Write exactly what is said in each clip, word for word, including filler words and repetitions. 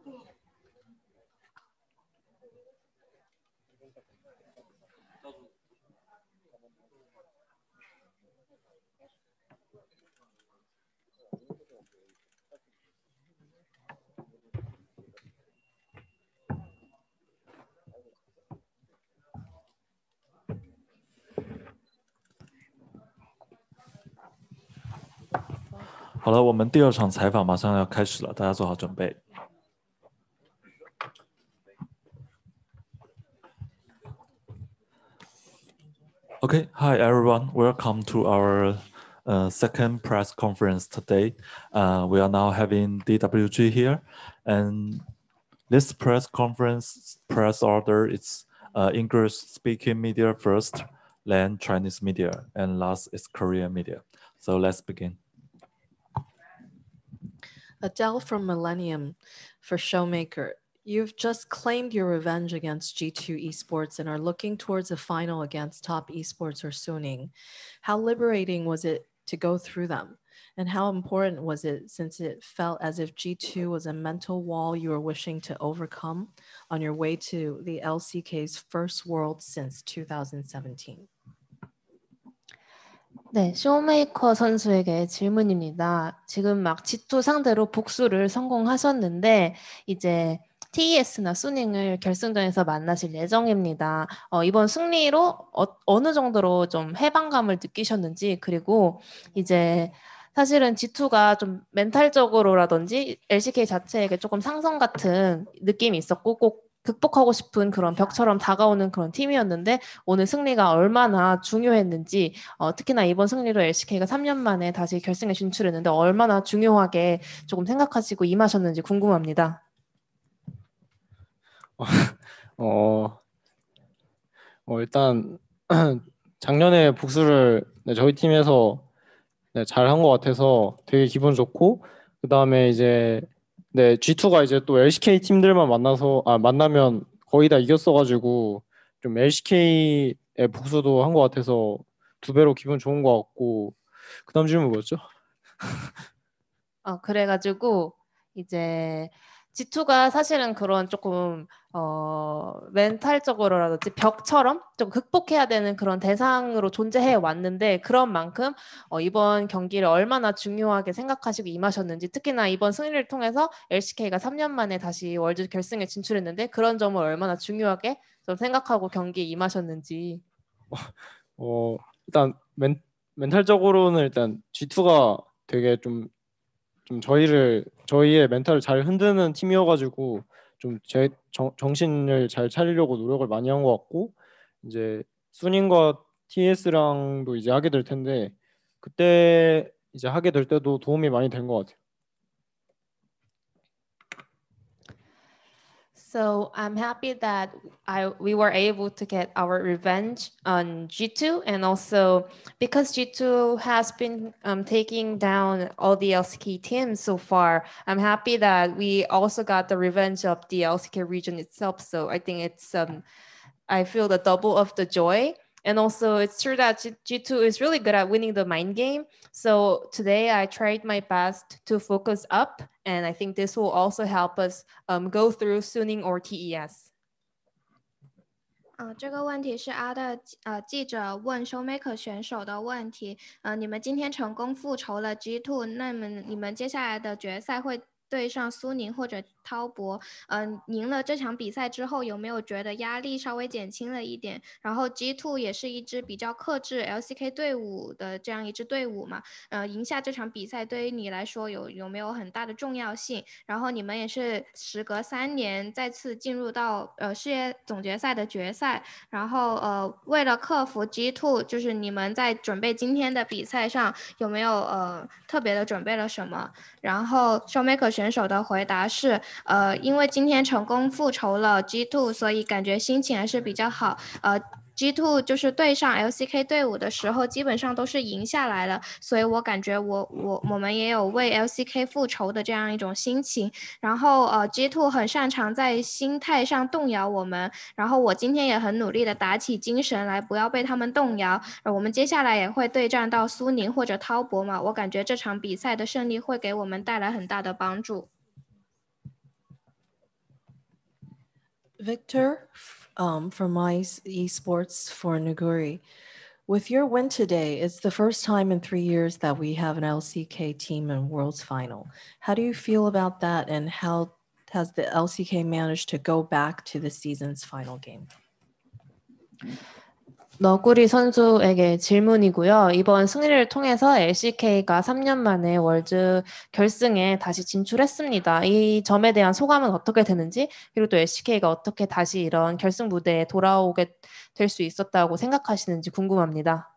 好了，我们第二场采访马上要开始了，大家做好准备。Okay, hi everyone. Welcome to our uh, second press conference today. Uh, we are now having D W G here, and this press conference press order is uh, English speaking media first, then Chinese media, and last is Korean media. So let's begin. Adele from Millennium for Showmaker. You've just claimed your revenge against G two Esports and are looking towards a final against Top Esports or Suning. How liberating was it to go through them? And how important was it since it felt as if G two was a mental wall you were wishing to overcome on your way to the L C K's first world since two thousand seventeen? 네, 쇼메이커 선수에게 질문입니다. 지금 막 지투 상대로 복수를 성공하셨는데 이제 티이에스나 수닝을 결승전에서 만나실 예정입니다. 어, 이번 승리로 어, 어느 정도로 좀 해방감을 느끼셨는지, 그리고 이제 사실은 지투가 좀 멘탈적으로라든지 엘씨케이 자체에게 조금 상성 같은 느낌이 있었고 꼭 극복하고 싶은 그런 벽처럼 다가오는 그런 팀이었는데 오늘 승리가 얼마나 중요했는지, 어, 특히나 이번 승리로 엘씨케이가 삼 년 만에 다시 결승에 진출했는데 얼마나 중요하게 조금 생각하시고 임하셨는지 궁금합니다. 어, 어 일단 작년에 복수를 네, 저희 팀에서 네, 잘한 것 같아서 되게 기분 좋고, 그 다음에 이제 네, 지투가 이제 또 엘씨케이 팀들만 만나서 아 만나면 거의 다 이겼어가지고 좀 엘씨케이의 복수도 한 것 같아서 두 배로 기분 좋은 것 같고, 그 다음 질문 뭐였죠? 어, 그래가지고 이제 지투가 사실은 그런 조금 어, 멘탈적으로라든지 벽처럼 좀 극복해야 되는 그런 대상으로 존재해 왔는데 그런 만큼 어, 이번 경기를 얼마나 중요하게 생각하시고 임하셨는지, 특히나 이번 승리를 통해서 엘씨케이가 삼 년 만에 다시 월드 결승에 진출했는데 그런 점을 얼마나 중요하게 좀 생각하고 경기에 임하셨는지. 어, 일단 멘, 멘탈적으로는 일단 지투가 되게 좀 좀 저희를 저희의 멘탈을 잘 흔드는 팀이어가지고 좀 제 정신을 잘 차리려고 노력을 많이 한 것 같고, 이제 수닝과 티에스랑도 이제 하게 될 텐데 그때 이제 하게 될 때도 도움이 많이 된 것 같아요. So I'm happy that I we were able to get our revenge on G two, and also because G two has been um, taking down all the L C K teams so far, I'm happy that we also got the revenge of the L C K region itself. So I think it's um, I feel the double of the joy. And also it's true that G two is really good at winning the mind game. So today I tried my best to focus up, and I think this will also help us um, go through Suning or T E S. 呃，这个问题是阿的呃记者问 Showmaker 选手的问题。呃，你们今天成功复仇了 G two， 那么你们接下来的决赛会对上苏宁或者滔博，嗯、呃，赢了这场比赛之后，有没有觉得压力稍微减轻了一点？然后 G two 也是一支比较克制 L C K 队伍的这样一支队伍嘛，呃，赢下这场比赛对于你来说有有没有很大的重要性？然后你们也是时隔三年再次进入到呃世界总决赛的决赛，然后呃为了克服 G two， 就是你们在准备今天的比赛上有没有呃特别的准备了什么？然后 Showmaker 选手的回答是，呃，因为今天成功复仇了 G two， 所以感觉心情还是比较好。呃 ，G two 就是对上 L C K 队伍的时候，基本上都是赢下来了，所以我感觉我我我们也有为 L C K 复仇的这样一种心情。然后呃 ，G two 很擅长在心态上动摇我们，然后我今天也很努力的打起精神来，不要被他们动摇。呃，我们接下来也会对战到苏宁或者滔博嘛，我感觉这场比赛的胜利会给我们带来很大的帮助。 Victor um, from My Esports for Naguri. With your win today, it's the first time in three years that we have an L C K team in Worlds Final. How do you feel about that, and how has the L C K managed to go back to the season's final game? 너구리 선수에게 질문이고요. 이번 승리를 통해서 엘씨케이가 삼 년 만에 월드 결승에 다시 진출했습니다. 이 점에 대한 소감은 어떻게 되는지, 그리고 또 엘씨케이가 어떻게 다시 이런 결승 무대에 돌아오게 될 수 있었다고 생각하시는지 궁금합니다.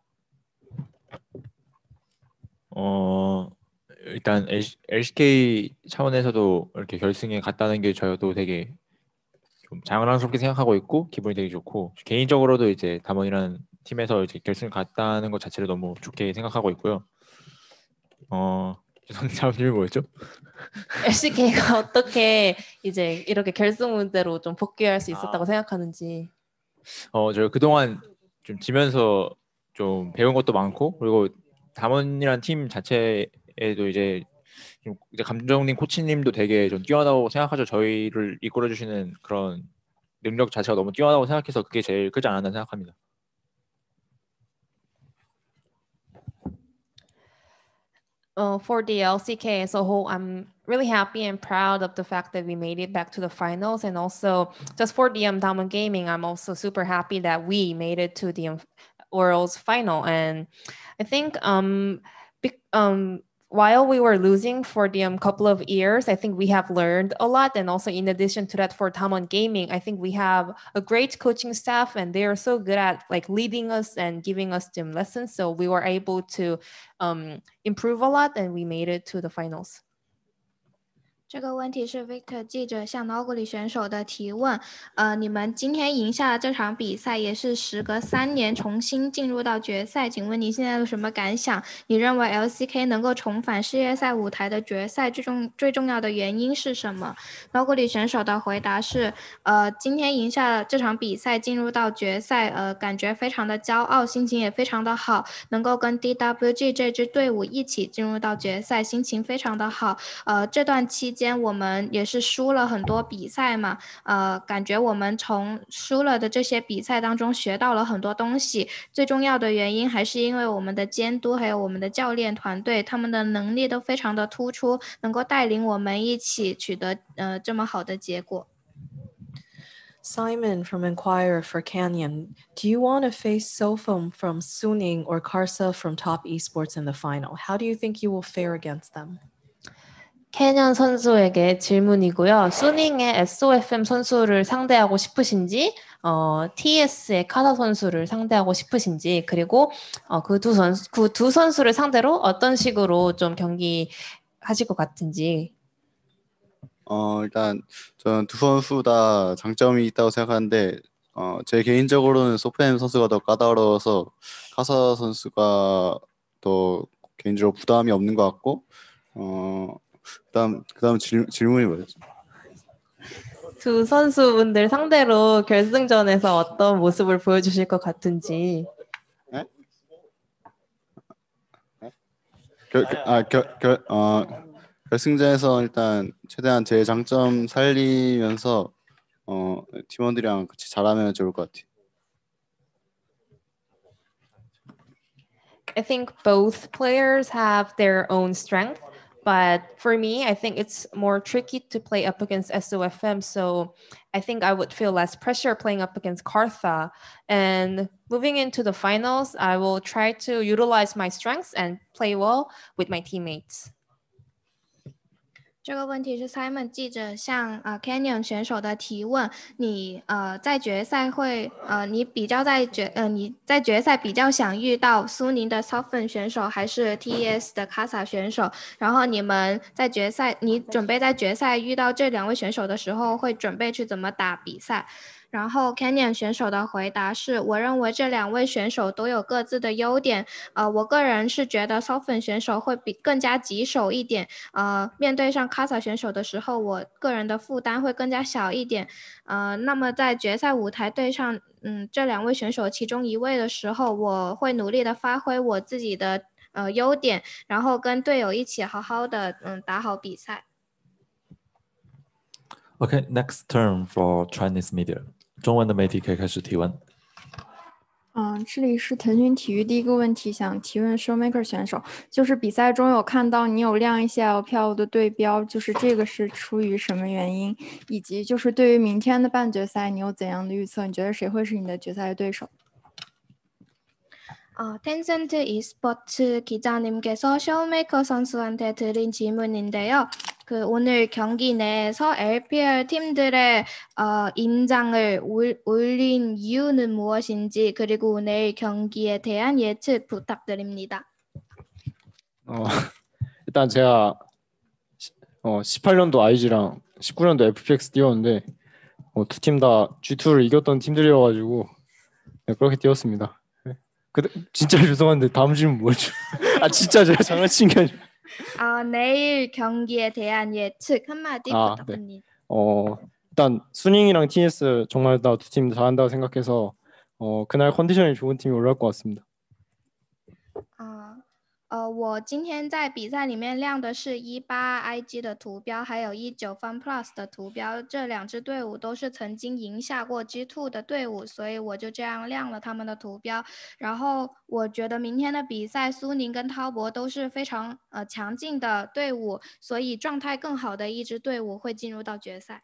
어, 일단 엘씨케이 차원에서도 이렇게 결승에 갔다는 게 저도 되게 좀 자랑스럽게 생각하고 있고 기분이 되게 좋고, 개인적으로도 이제 담원이라는 팀에서 이제 결승을 갔다는 것 자체를 너무 좋게 생각하고 있고요. 어, 다음 질문 뭐였죠? 엘씨케이가 어떻게 이제 이렇게 결승 무대로 좀 복귀할 수 있었다고 아. 생각하는지. 어, 저 그동안 좀 지면서 좀 배운 것도 많고, 그리고 담원이란 팀 자체에도 이제 좀 이제 감독님, 코치님도 되게 좀 뛰어나다고 생각하죠. 저희를 이끌어 주시는 그런 능력 자체가 너무 뛰어나다고 생각해서 그게 제일 크지 않았나 생각합니다. Uh, for the L C K as a whole, I'm really happy and proud of the fact that we made it back to the finals, and also just for the um, Diamond Gaming, I'm also super happy that we made it to the um, Worlds final. And I think um, be, um, while we were losing for the um, couple of years, I think we have learned a lot. And also in addition to that, for Diamond Gaming, I think we have a great coaching staff, and they are so good at like leading us and giving us some lessons. So we were able to um, improve a lot, and we made it to the finals. 这个问题是 Victor 记者向 Noguri 选手的提问。呃，你们今天赢下了这场比赛，也是时隔三年重新进入到决赛。请问你现在有什么感想？你认为 L C K 能够重返世界赛舞台的决赛最重最重要的原因是什么 ？Noguri 选手的回答是：呃，今天赢下了这场比赛，进入到决赛，呃，感觉非常的骄傲，心情也非常的好，能够跟 D W G 这支队伍一起进入到决赛，心情非常的好。呃，这段期间。我们也是输了很多比赛嘛，呃，感觉我们从输了的这些比赛当中学到了很多东西。最重要的原因还是因为我们的监督还有我们的教练团队，他们的能力都非常的突出，能够带领我们一起取得呃这么好的结果。 Simon from Inquirer for Canyon, do you want to face Sofom from Suning or Karsa from Top Esports in the final? How do you think you will fare against them? 캐년 선수에게 질문이고요. 수닝의 에스오에프엠 선수를 상대하고 싶으신지, 어, 티에스의 카사 선수를 상대하고 싶으신지, 그리고 어, 그 두 선수, 그 두 선수를 상대로 어떤 식으로 좀 경기 하실 것 같은지. 어, 일단 저는 두 선수 다 장점이 있다고 생각하는데 어, 제 개인적으로는 소프엠 선수가 더 까다로워서 카사 선수가 더 개인적으로 부담이 없는 것 같고 어, 그다음 그다음 질, 질문이 뭐였죠? 두 선수분들 상대로 결승전에서 어떤 모습을 보여주실 것 같은지. 네? 네? 결, 아, 결, 결, 어, 결승전에서 일단 최대한 제 장점 살리면서 어, 팀원들이랑 같이 잘하면 좋을 것 같아요. I think both players have their own strength. But for me, I think it's more tricky to play up against S O F M. So I think I would feel less pressure playing up against Kartha. And moving into the finals, I will try to utilize my strengths and play well with my teammates. 这个问题是 Simon 记者向呃 Canyon 选手的提问。你呃在决赛会呃你比较在决呃你在决赛比较想遇到苏宁的 Soften 选手还是 T E S 的 Kasa 选手？然后你们在决赛，你准备在决赛遇到这两位选手的时候，会准备去怎么打比赛？然后 Canyon 选手的回答是：我认为这两位选手都有各自的优点。呃，我个人是觉得 Soften 选手会比更加棘手一点。呃，面对上 Kasa 选手的时候，我个人的负担会更加小一点。呃，那么在决赛舞台对上嗯这两位选手其中一位的时候，我会努力的发挥我自己的呃优点，然后跟队友一起好好的嗯打好比赛。 Okay, next turn for Chinese media. 中文的媒体可以开始提问。 嗯，这里是腾讯体育第一个问题，想提问 Showmaker 选手，就是比赛中有看到你有亮一些 L P L 的对标，就是这个是出于什么原因？以及就是对于明天的半决赛，你有怎样的预测？你觉得谁会是你的决赛对手？ 어, 텐센트 e스포츠 기자님께서 쇼메이커 선수한테 드린 질문인데요. 그 오늘 경기 내에서 엘피엘 팀들의 어, 임장을 올, 올린 이유는 무엇인지 그리고 오늘 경기에 대한 예측 부탁드립니다. 어, 일단 제가 어, 십팔 년도 아이지랑 십구 년도 에프피엑스 뛰었는데 어, 두 팀 다 지투를 이겼던 팀들이어가지고 네, 그렇게 뛰었습니다. 그 진짜 죄송한데 다음 질문 뭐죠? 아 진짜 제가 장난친 게 아니라. 아 내일 경기에 대한 예측 한마디 아, 부탁드립니다. 네. 어 일단 수닝이랑 티에스 정말 다 두 팀 잘한다고 생각해서 어 그날 컨디션이 좋은 팀이 올라올 것 같습니다. 아, 呃，我今天在比赛里面亮的是一八 I G 的图标，还有一九 FunPlus 的图标，这两支队伍都是曾经赢下过 G 二 的队伍，所以我就这样亮了他们的图标。然后我觉得明天的比赛，苏宁跟滔博都是非常呃强劲的队伍，所以状态更好的一支队伍会进入到决赛。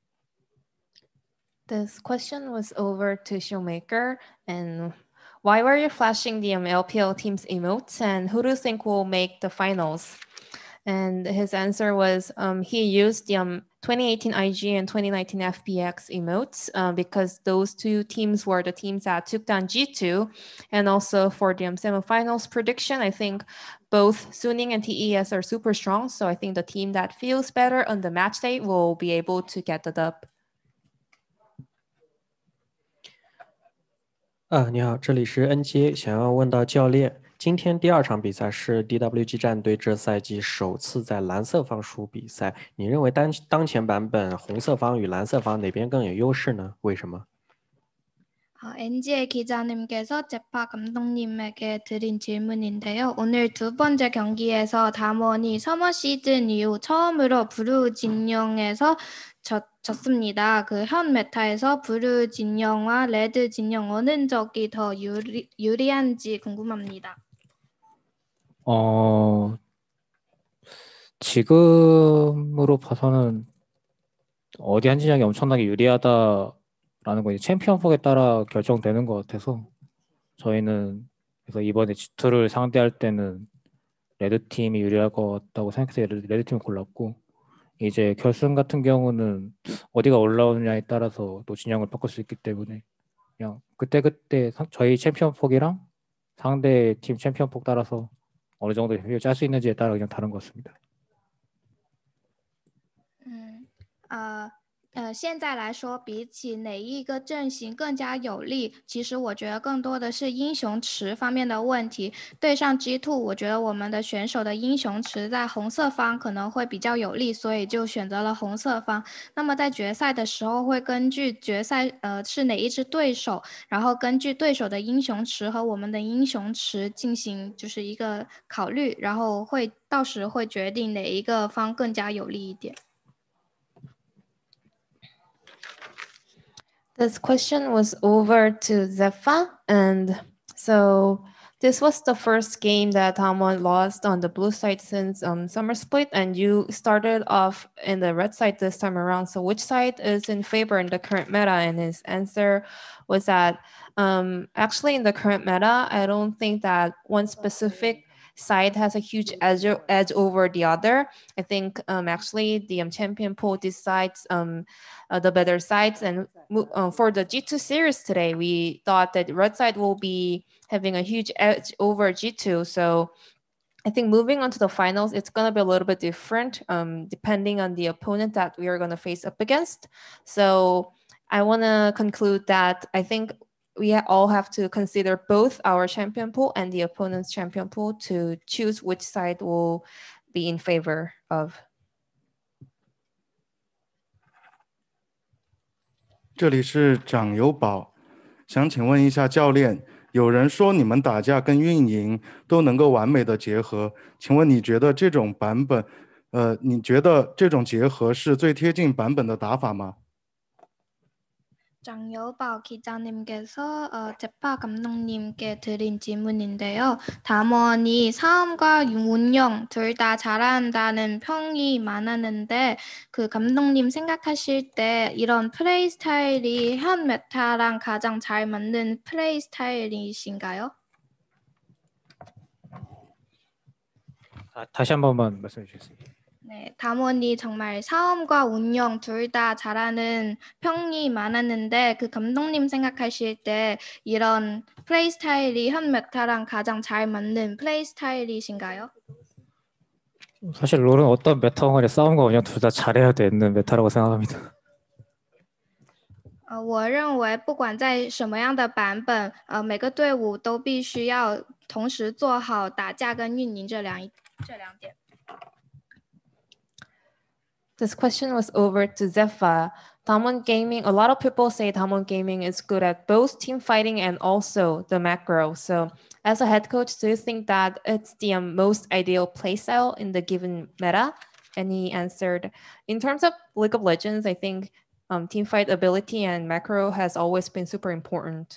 This question was over to Showmaker, and why were you flashing the um, L P L team's emotes, and who do you think will make the finals? And his answer was um, he used the um, twenty eighteen I G and twenty nineteen F P X emotes uh, because those two teams were the teams that took down G two. And also for the um, semifinals prediction, I think both Suning and T E S are super strong. So I think the team that feels better on the match day will be able to get the dub. 啊，你好，这里是 N J， 想要问到教练，今天第二场比赛是 D W G 战队这赛季首次在蓝色方输比赛，你认为当当前版本红色方与蓝色方哪边更有优势呢？为什么？ 아, 엔지에이 기자님께서 제파 감독님에게 드린 질문인데요. 오늘 두 번째 경기에서 담원이 서머 시즌 이후 처음으로 브루 진영에서 졌, 졌습니다. 그 현 메타에서 브루 진영과 레드 진영 어느 쪽이 더 유리, 유리한지 궁금합니다. 어 지금으로 봐서는 어디 한 진영이 엄청나게 유리하다라는 거 이제 챔피언 폭에 따라 결정되는 것 같아서 저희는 그래서 이번에 지 투를 상대할 때는 레드 팀이 유리할 것 같다고 생각해서 레드, 레드 팀을 골랐고 이제 결승 같은 경우는 어디가 올라오느냐에 따라서 또 진영을 바꿀 수 있기 때문에 그냥 그때 그때 저희 챔피언 폭이랑 상대 팀 챔피언 폭 따라서 어느 정도 효율 짤 수 있는지에 따라 그냥 다른 것 같습니다. 음, 아, 呃，现在来说，比起哪一个阵型更加有利，其实我觉得更多的是英雄池方面的问题。对上 G 二， 我觉得我们的选手的英雄池在红色方可能会比较有利，所以就选择了红色方。那么在决赛的时候，会根据决赛呃是哪一支对手，然后根据对手的英雄池和我们的英雄池进行就是一个考虑，然后会到时会决定哪一个方更加有利一点。 This question was over to Zepha, and so this was the first game that Tamwon lost on the blue side since um, summer split, and you started off in the red side this time around. So which side is in favor in the current meta? And his answer was that um, actually in the current meta, I don't think that one specific side has a huge edge, edge over the other. I think um, actually the um, champion pool decides um, uh, the better sides. And uh, for the G two series today, we thought that red side will be having a huge edge over G two. So I think moving on to the finals, it's going to be a little bit different um, depending on the opponent that we are going to face up against. So I want to conclude that I think we all have to consider both our champion pool and the opponent's champion pool to choose which side will be in favor of. 这里是长友宝，想请问一下教练，有人说你们打架跟运营都能够完美的结合，请问你觉得这种版本， 呃，你觉得这种结合是最贴近版本的打法吗？ 장여bảo 기자님께서 어, 제파 감독님께 드린 질문인데요. 담원이 사업과 운영 둘 다 잘한다는 평이 많았는데 그 감독님 생각하실 때 이런 플레이 스타일이 현 메타랑 가장 잘 맞는 플레이 스타일이신가요? 아, 다시 한 번만 말씀해 주시겠습니다. 네, 담원이 정말 사업과 운영 둘 다 잘하는 평이 많았는데 그 감독님 생각하실 때 이런 플레이 스타일이 현 메타랑 가장 잘 맞는 플레이 스타일이신가요? 사실 롤은 어떤 메타 간의 싸움과 운영 둘 다 잘해야 되는 메타라고 생각합니다. 呃，我认为不管在什么样的版本，呃，每个队伍都必须要同时做好打架跟运营这两一这两点。 This question was over to Zephyr. Damwon Gaming, a lot of people say Damwon Gaming is good at both team fighting and also the macro. So as a head coach, do you think that it's the um, most ideal playstyle in the given meta? And he answered, in terms of League of Legends, I think um, team fight ability and macro has always been super important.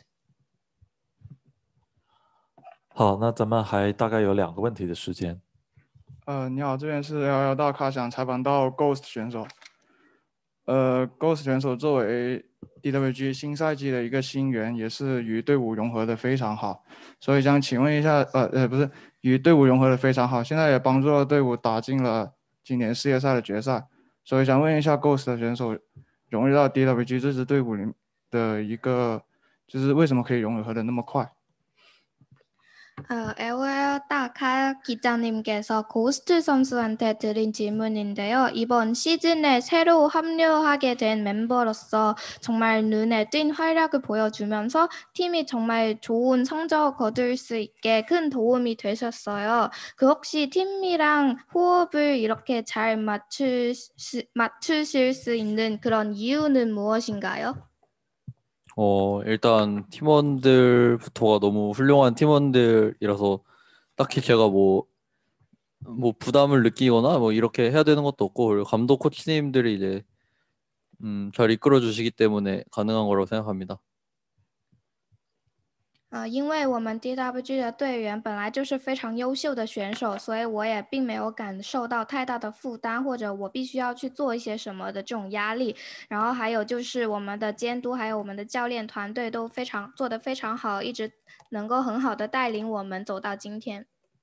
好，那咱们还大概有两个问题的时间。 呃，你好，这边是幺幺大咖，想采访到 Ghost 选手。呃 ，Ghost 选手作为 D W G 新赛季的一个新援，也是与队伍融合的非常好，所以想请问一下，呃呃，不是与队伍融合的非常好，现在也帮助了队伍打进了今年世界赛的决赛，所以想问一下 Ghost 的选手融入到 D W G 这支队伍里的一个，就是为什么可以融合的那么快？ 어, 에오엘 다카 기자님께서 고스트 선수한테 드린 질문인데요. 이번 시즌에 새로 합류하게 된 멤버로서 정말 눈에 띈 활약을 보여주면서 팀이 정말 좋은 성적 거둘 수 있게 큰 도움이 되셨어요. 그 혹시 팀이랑 호흡을 이렇게 잘 맞추, 맞추실 수 있는 그런 이유는 무엇인가요? 어, 일단 팀원들부터가 너무 훌륭한 팀원들이라서 딱히 제가 뭐, 뭐 부담을 느끼거나 뭐 이렇게 해야 되는 것도 없고, 그리고 감독 코치님들이 이제 음, 잘 이끌어 주시기 때문에 가능한 거라고 생각합니다. 呃，因为我们 D W G 的队员本来就是非常优秀的选手，所以我也并没有感受到太大的负担，或者我必须要去做一些什么的这种压力。然后还有就是我们的监督，还有我们的教练团队都非常做得非常好，一直能够很好的带领我们走到今天。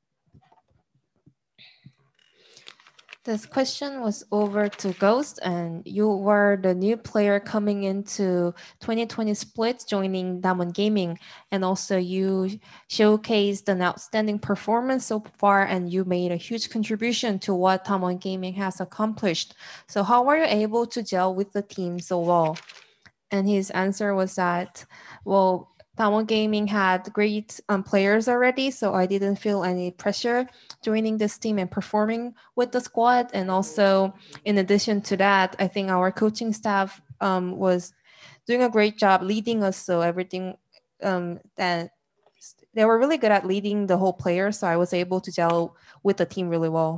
This question was over to Ghost, and you were the new player coming into twenty twenty split, joining Damwon Gaming, and also you showcased an outstanding performance so far, and you made a huge contribution to what Damwon Gaming has accomplished. So how were you able to gel with the team so well? And his answer was that, well, Damwon Gaming had great um, players already, so I didn't feel any pressure joining this team and performing with the squad. And also, in addition to that, I think our coaching staff um, was doing a great job leading us. So everything um, that they were really good at leading the whole player. So I was able to gel with the team really well.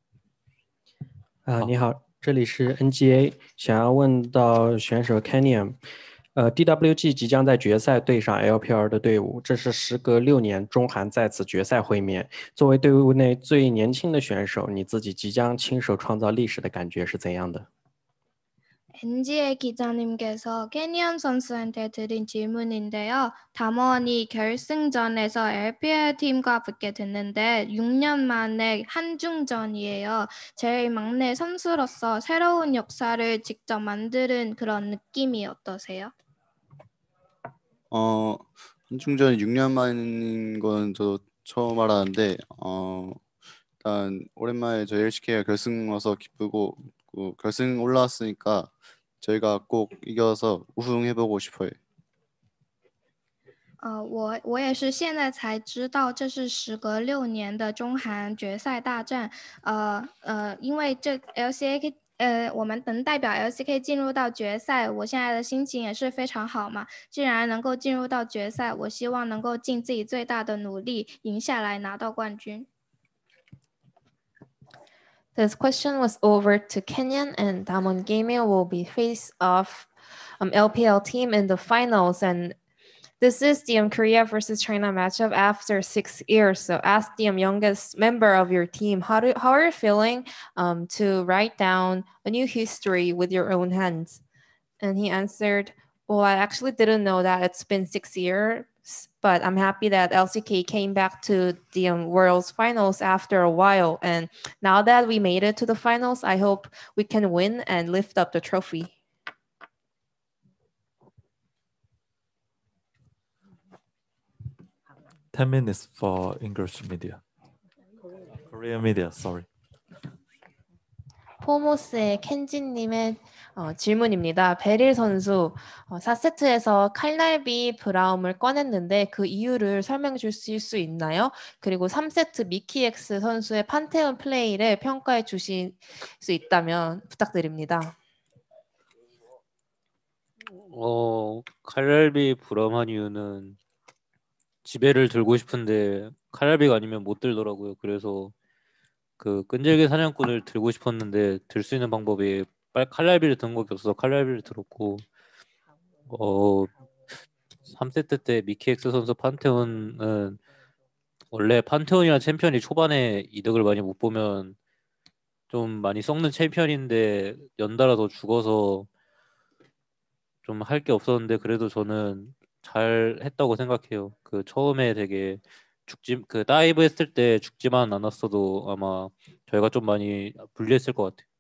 啊，你好，这里是 N G A， 想要问到选手 Canyon。 呃 ，D W G 即将在决赛对上 L P L 的队伍，这是时隔六年中韩再次决赛会面。作为队伍内最年轻的选手，你自己即将亲手创造历史的感觉是怎样的？ 엔지에이 기자님께서 캐니언 선수한테 드린 질문인데요. 담원이 결승전에서 엘피엘 팀과 붙게 됐는데 육 년 만에 한중전이에요. 제일 막내 선수로서 새로운 역사를 직접 만드는 그런 느낌이 어떠세요? 어, 한중전 육 년 만인 건 저도 처음 알았는데 어, 일단 오랜만에 저희 엘씨케이가 결승 와서 기쁘고 그 결승 올라왔으니까 저희가 꼭 이겨서 우승해보고 싶어요. 呃，我我也是现在才知道，这是时隔六年的中韩决赛大战。呃呃，因为这 L C K 呃，我们能代表 L C K 进入到决赛，我现在的心情也是非常好嘛。既然能够进入到决赛，我希望能够尽自己最大的努力赢下来，拿到冠军。 This question was over to Kenyan, and Damwon Gaming will be face off um, L P L team in the finals. And this is the um, Korea versus China matchup after six years. So ask the um, youngest member of your team, how do how are you feeling um, to write down a new history with your own hands? And he answered, well, I actually didn't know that it's been six years, but I'm happy that L C K came back to the um, World's finals after a while. And now that we made it to the finals, I hope we can win and lift up the trophy. ten minutes for English media. Korean media, sorry. 포모스의 켄진님의 어, 질문입니다. 베릴 선수 어, 사 세트에서 칼날비 브라움을 꺼냈는데 그 이유를 설명해 주실 수 있나요? 그리고 삼 세트 미키엑스 선수의 판테온 플레이를 평가해 주실 수 있다면 부탁드립니다. 어, 칼날비 브라움한 이유는 지배를 들고 싶은데 칼날비가 아니면 못 들더라고요. 그래서 그 끈질긴 사냥꾼을 들고 싶었는데 들 수 있는 방법이 빨 칼날비를 든 것이 없어서 칼날비를 들었고, 어 삼 세트 때 미키엑스 선수 판테온은 원래 판테온이라는 챔피언이 초반에 이득을 많이 못 보면 좀 많이 썩는 챔피언인데 연달아 더 죽어서 좀 할 게 없었는데 그래도 저는 잘 했다고 생각해요. 그 처음에 되게 죽지 그 다이브 했을 때 죽지만 않았어도 아마 저희가 좀 많이 불리했을 것 같아요.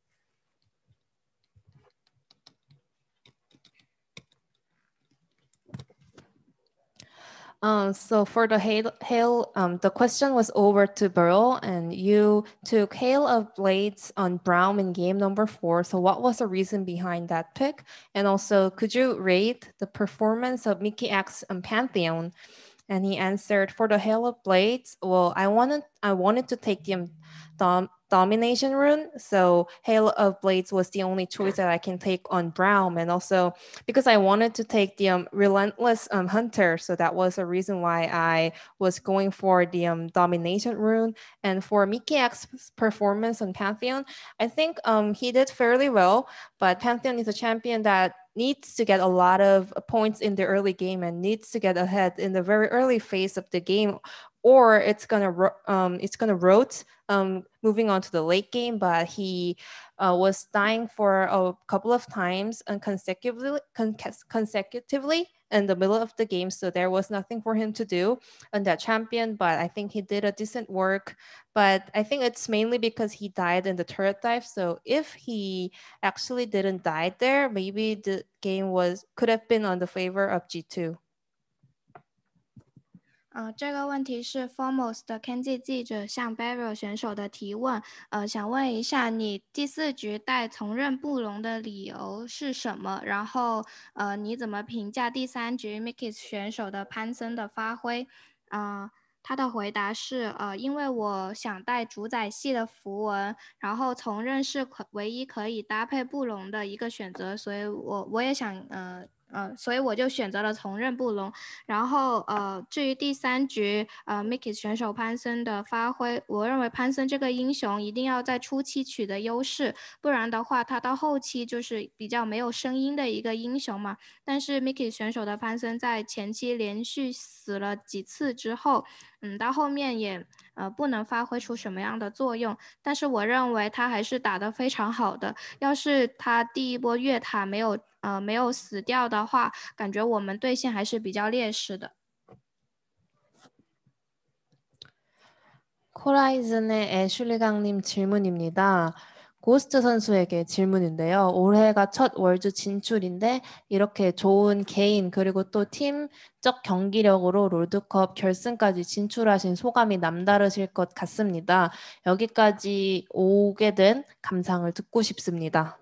Um, so for the hail, hail um, the question was over to Burl, and you took Hail of Blades on Brown in game number four. So what was the reason behind that pick? And also, could you rate the performance of Mickey X on Pantheon? And he answered, for the Hail of Blades, well, I wanted I wanted to take the dom domination rune, so Hail of Blades was the only choice that I can take on Braum, and also because I wanted to take the um, Relentless um, Hunter, so that was a reason why I was going for the um, domination rune. And for Mickey X's performance on Pantheon, I think um, he did fairly well, but Pantheon is a champion that needs to get a lot of points in the early game and needs to get ahead in the very early phase of the game, or it's gonna um, it's gonna rot um, moving on to the late game. But he uh, was dying for a couple of times and consecutively con consecutively in the middle of the game, so there was nothing for him to do on that champion. But I think he did a decent work. But I think it's mainly because he died in the turret dive. So if he actually didn't die there, maybe the game was could have been on the favor of G two. 呃，这个问题是 Foremost 的 Kenji 记者向 Barrel 选手的提问。呃，想问一下，你第四局带从刃布隆的理由是什么？然后，呃，你怎么评价第三局 Mickey 选手的潘森的发挥？呃，他的回答是，呃，因为我想带主宰系的符文，然后从刃是可唯一可以搭配布隆的一个选择，所以我我也想，呃。呃，所以我就选择了从刃布隆。然后，呃，至于第三局，呃 ，Mickey 选手潘森的发挥，我认为潘森这个英雄一定要在初期取得优势，不然的话，他到后期就是比较没有声音的一个英雄嘛。但是 Mickey 选手的潘森在前期连续死了几次之后，嗯，到后面也呃不能发挥出什么样的作用。但是我认为他还是打得非常好的。要是他第一波越塔没有呃没有死掉的话，感觉我们队线还是比较劣势的。 코라이즌의 애슐리강님 질문입니다. 고스트 선수에게 질문인데요. 올해가 첫 월드 진출인데 이렇게 좋은 개인 그리고 또 팀적 경기력으로 롤드컵 결승까지 진출하신 소감이 남다르실 것 같습니다. 여기까지 오게 된 감상을 듣고 싶습니다.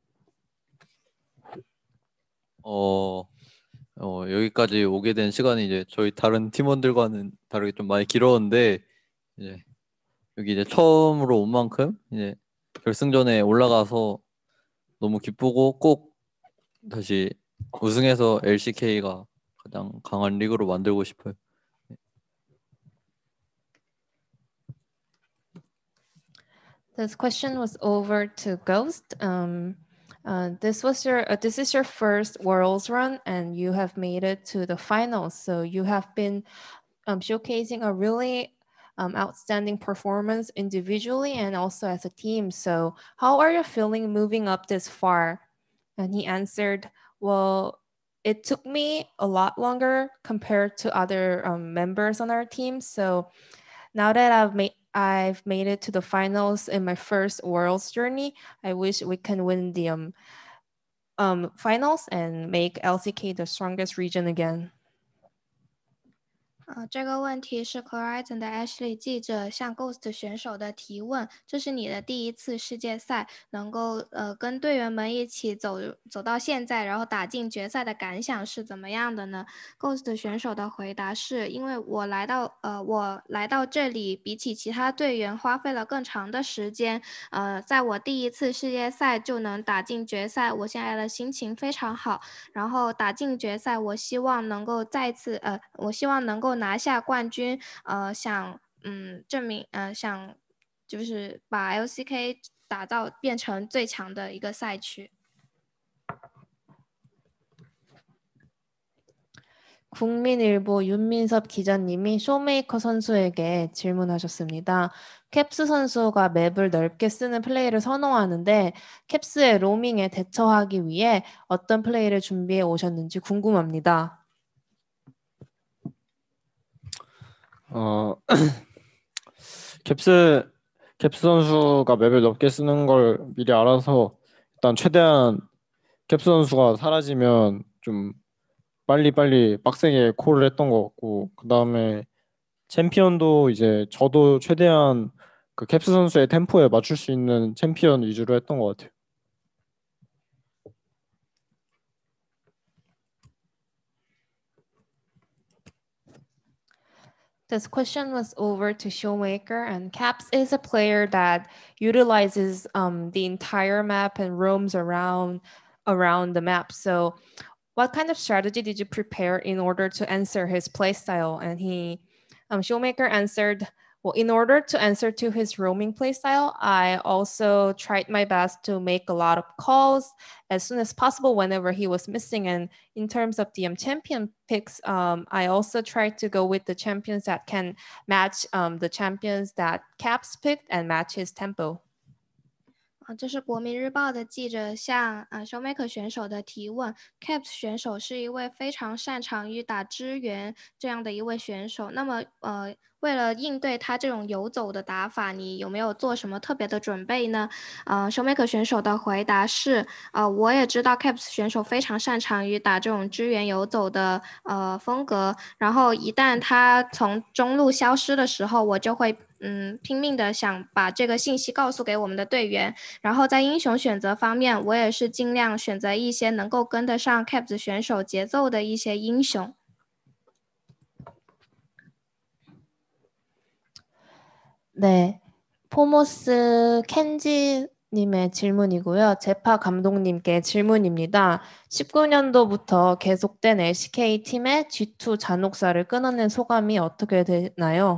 어, 어, 여기까지 오게 된 시간이 이제 저희 다른 팀원들과는 다르게 좀 많이 길었는데 이제 여기 이제 처음으로 온 만큼 이제 결승전에 올라가서 너무 기쁘고 꼭 다시 우승해서 엘씨케이가 가장 강한 리그로 만들고 싶어요. This question was over to Ghost. Um, uh, this was your uh, this is your first Worlds run, and you have made it to the finals. So you have been um, showcasing a really um, outstanding performance individually and also as a team. So how are you feeling moving up this far? And he answered, well, it took me a lot longer compared to other um, members on our team. So now that I've made I've made it to the finals in my first Worlds journey, I wish we can win the um, um, finals and make L C K the strongest region again. 呃，这个问题是 Horizon 的 Ashley 记者向 Ghost 选手的提问。这是你的第一次世界赛，能够呃跟队员们一起走走到现在，然后打进决赛的感想是怎么样的呢 ？Ghost 选手的回答是：因为我来到呃我来到这里，比起其他队员花费了更长的时间。呃，在我第一次世界赛就能打进决赛，我现在的心情非常好。然后打进决赛，我希望能够再次呃，我希望能够拿下冠军，呃，想嗯证明呃想就是把 L C K 打造变成最强的一个赛区。 국민일보 윤민섭 기자님이 쇼메이커 선수에게 질문하셨습니다. 캡스 선수가 맵을 넓게 쓰는 플레이를 선호하는데 캡스의 로밍에 대처하기 위해 어떤 플레이를 준비해 오셨는지 궁금합니다. 어, 캡스 캡스 선수가 맵을 넓게 쓰는 걸 미리 알아서 일단 최대한 캡스 선수가 사라지면 좀 빨리빨리 빡세게 콜을 했던 것 같고, 그 다음에 챔피언도 이제 저도 최대한 그 캡스 선수의 템포에 맞출 수 있는 챔피언 위주로 했던 것 같아요. This question was over to Showmaker, and Caps is a player that utilizes um, the entire map and roams around around the map. So what kind of strategy did you prepare in order to answer his playstyle? And he, um, Showmaker answered, well, in order to answer to his roaming playstyle, I also tried my best to make a lot of calls as soon as possible whenever he was missing. And in terms of the um, champion picks, um, I also tried to go with the champions that can match um, the champions that Caps picked and match his tempo. 啊，这是国民日报的记者向啊 Showmaker 选手的提问。Caps 选手是一位非常擅长于打支援这样的一位选手。那么，呃，为了应对他这种游走的打法，你有没有做什么特别的准备呢？呃 ，Showmaker 选手的回答是：呃，我也知道 Caps 选手非常擅长于打这种支援游走的呃风格。然后，一旦他从中路消失的时候，我就会。 嗯，拼命的想把这个信息告诉给我们的队员，然后在英雄选择方面，我也是尽量选择一些能够跟得上 Caps 选手节奏的一些英雄。 네, 포모스 켄지 님의 질문이고요. 제파 감독님께 질문입니다. 십구 년도부터 계속된 엘씨케이 팀의 지투 잔혹사를 끊어낸 소감이 어떻게 되나요?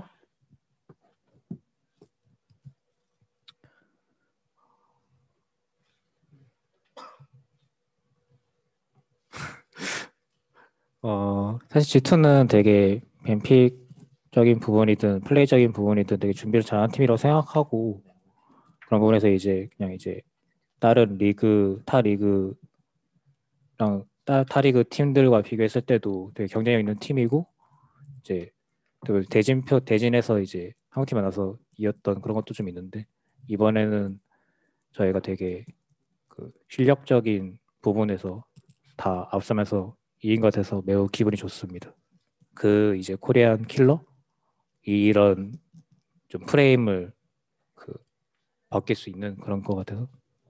어, 사실 지투는 되게 뱀픽적인 부분이든 플레이적인 부분이든 되게 준비를 잘한 팀이라고 생각하고 그런 부분에서 이제 그냥 이제 다른 리그 타 리그랑 타, 타 리그 팀들과 비교했을 때도 되게 경쟁력 있는 팀이고 이제 대진표 대진에서 이제 한국 팀 만나서 이겼던 그런 것도 좀 있는데 이번에는 저희가 되게 그 실력적인 부분에서 다 앞서면서 이긴 것 같아서 매우 기분이 좋습니다. 그 이제 코리안 킬러 이런 좀 프레임을 그 바뀔 수 있는 그런 것 같아서.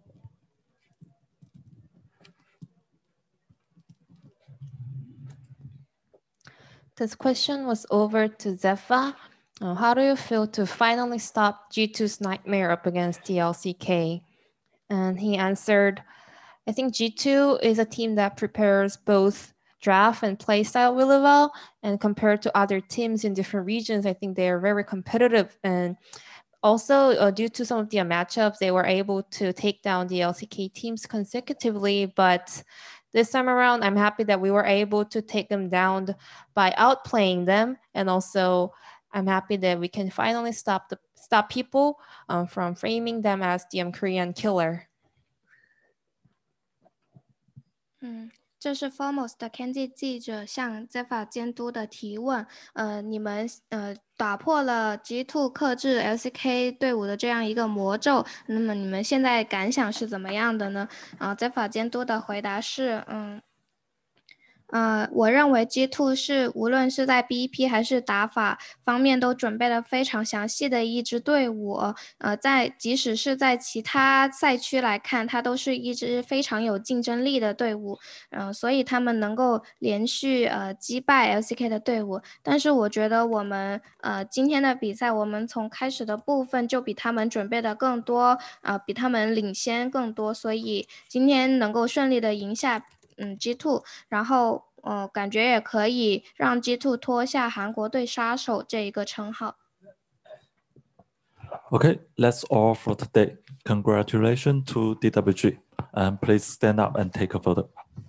This question was over to Zepha. Uh, how do you feel to finally stop G two's nightmare up against the L C K? And he answered, I think G two is a team that prepares both draft and play style really well. And compared to other teams in different regions, I think they are very competitive. And Also, uh, due to some of the matchups, they were able to take down the L C K teams consecutively. But this time around, I'm happy that we were able to take them down by outplaying them. And also, I'm happy that we can finally stop the stop people um, from framing them as the um, Korean killer. 嗯，这是 Formos 的 Kenzie 记者向 Zephyr 监督的提问。呃，你们呃打破了 G 二 克制 L C K 队伍的这样一个魔咒，那么你们现在感想是怎么样的呢？啊 ，Zephyr 监督的回答是，嗯。呃，我认为 G 二 是无论是在 B E P 还是打法方面都准备了非常详细的一支队伍。呃，在即使是在其他赛区来看，它都是一支非常有竞争力的队伍。嗯、呃，所以他们能够连续呃击败 L C K 的队伍。但是我觉得我们呃今天的比赛，我们从开始的部分就比他们准备的更多，呃，比他们领先更多，所以今天能够顺利的赢下。嗯 G 二， 然后呃感觉也可以让 G 二 脱下韩国队杀手这一个称号。 Okay, that's all for today. Congratulations to D W G, and please stand up and take a photo.